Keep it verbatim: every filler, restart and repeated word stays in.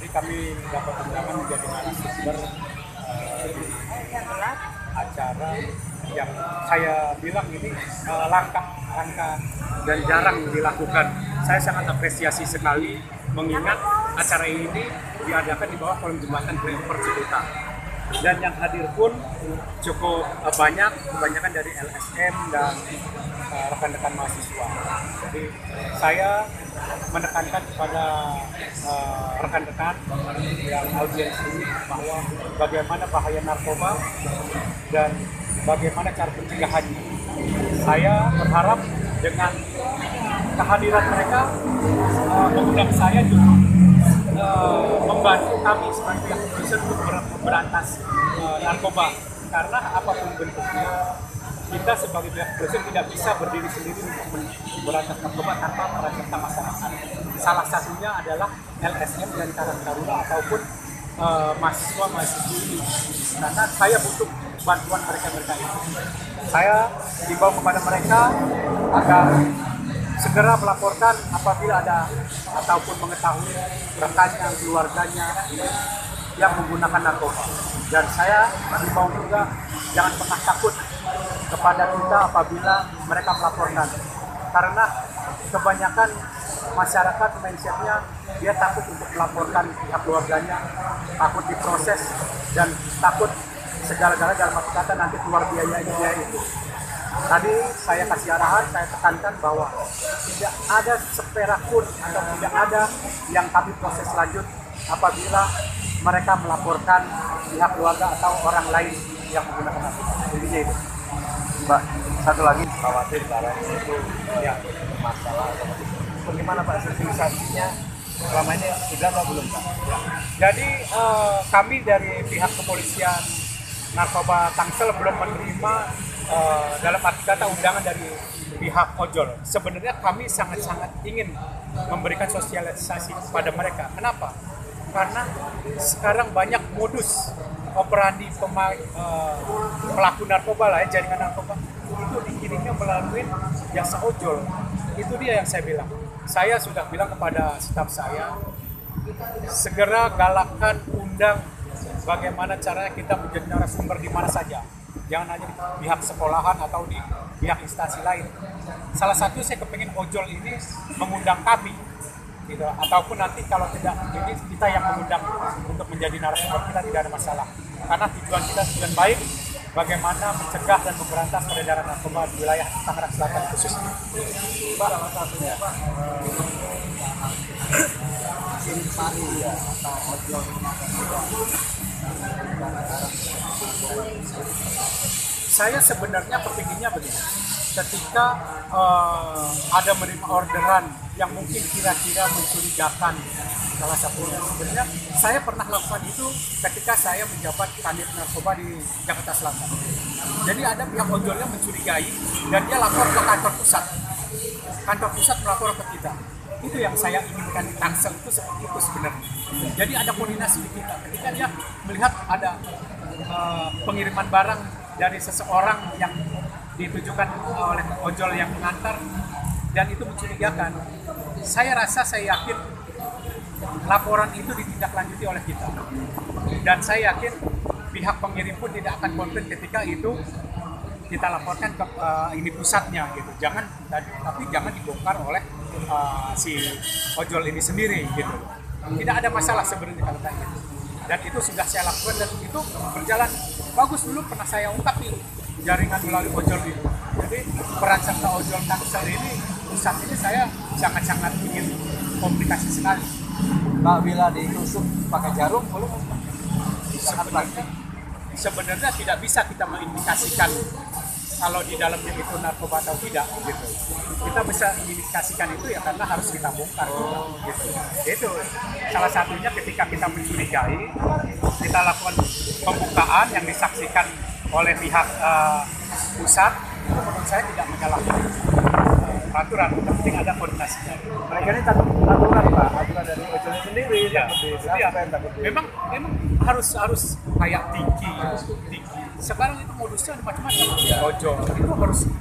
Jadi kami dapat undangan menjadi narasumber uh, di acara yang saya bilang ini uh, langka-langka dan jarang dilakukan. Saya sangat apresiasi sekali mengingat acara ini diadakan di bawah kolong jembatan Flyover Ciputat. Dan yang hadir pun cukup uh, banyak, kebanyakan dari L S M dan uh, rekan-rekan mahasiswa. Jadi saya menekankan kepada uh, rekan-rekan yang audiens ini bahwa bagaimana bahaya narkoba dan bagaimana cara pencegahannya. Saya berharap dengan kehadiran mereka, uh, mengundang saya juga uh, membantu kami sebagai pihak kepolisian untuk memberantas uh, narkoba. Karena apapun bentuknya, kita sebagai pihak kepolisian tidak bisa berdiri sendiri untuk memberantas narkoba tanpa peran serta masyarakat. Salah satunya adalah L S M dan Karang Taruna ataupun uh, mahasiswa-mahasiswa ini. Karena saya butuh bantuan mereka-mereka itu. Saya himbau kepada mereka agar segera melaporkan apabila ada ataupun mengetahui rekannya, keluarganya yang menggunakan narkoba. Dan saya himbau juga jangan pernah takut kepada kita apabila mereka melaporkan. Karena kebanyakan masyarakat mindsetnya dia takut untuk melaporkan pihak keluarganya, takut diproses dan takut segala-galanya dalam arti kata nanti keluar biayanya dia itu. Tadi saya kasih arahan, saya tekankan bahwa tidak ada seperak pun atau tidak ada yang kami proses lanjut apabila mereka melaporkan pihak keluarga atau orang lain yang menggunakan narkoba. Intinya itu. Mbak, satu lagi khawatir barang itu ya masalah. Bagaimana Pak sosialisasinya selama ini sudah atau belum Pak? Ya. Jadi eh, kami dari pihak kepolisian narkoba Tangsel belum menerima uh, dalam arti kata undangan dari pihak ojol. Sebenarnya kami sangat-sangat ingin memberikan sosialisasi kepada mereka. Kenapa? Karena sekarang banyak modus operandi pema, uh, pelaku narkoba lah ya, jaringan narkoba itu dikirimnya melalui jasa ojol. Itu dia yang saya bilang. Saya sudah bilang kepada staf saya, segera galakkan, undang bagaimana caranya kita menjadi narasumber di mana saja. Jangan hanya di pihak sekolahan atau di pihak instansi lain. Salah satu saya kepingin ojol ini mengundang kami, gitu. Ataupun nanti kalau tidak, jadi kita yang mengundang untuk menjadi narasumber, kita tidak ada masalah. Karena tujuan kita tujuan baik, bagaimana mencegah dan memberantas peredaran narkoba di wilayah Tangerang Selatan khususnya. Pak, salah satunya Pak, simpati ya atau ojol saya sebenarnya kepinginnya begini, ketika uh, ada menerima orderan yang mungkin kira-kira mencurigakan salah satunya, sebenarnya saya pernah lakukan itu ketika saya menjabat kanit narkoba di Jakarta Selatan. Jadi ada pihak ojolnya mencurigai dan dia lapor ke kantor pusat. Kantor pusat melapor ke kita. Itu yang saya inginkan di Tangsel itu seperti itu sebenarnya. Jadi ada koordinasi di kita. Ketika dia melihat ada uh, pengiriman barang dari seseorang yang ditujukan oleh ojol yang mengantar dan itu mencurigakan, saya rasa saya yakin laporan itu ditindaklanjuti oleh kita. Dan saya yakin pihak pengirim pun tidak akan komplain ketika itu kita laporkan ke uh, ini pusatnya gitu. Jangan tapi jangan dibongkar oleh uh, si ojol ini sendiri gitu. Tidak ada masalah sebenarnya kalau kayak gitu. Dan itu sudah saya lakukan dan itu berjalan bagus. Dulu pernah saya ungkap itu jaringan melalui ojol itu. Jadi peran serta ojol Tangsel ini pusat ini saya sangat-sangat ingin komunikasi sekali. Mbak, bila ditusuk pakai jarum boleh? Sebenarnya, sebenarnya tidak bisa kita mengindikasikan kalau di dalamnya itu narkoba atau tidak gitu. Kita bisa indikasikan itu ya karena harus kita bongkar juga gitu. Itu salah satunya ketika kita mencurigai, kita lakukan pembukaan yang disaksikan oleh pihak uh, pusat. Menurut saya tidak menyalahi uh, peraturan, yang penting ada koordinasinya. Mereka ini takut aturan Pak, aturan dari ojol sendiri. Ya, ya. Memang memang harus harus kayak tinggi, tinggi. Sekarang itu modusnya macam-macam. Ya. Ojol itu harus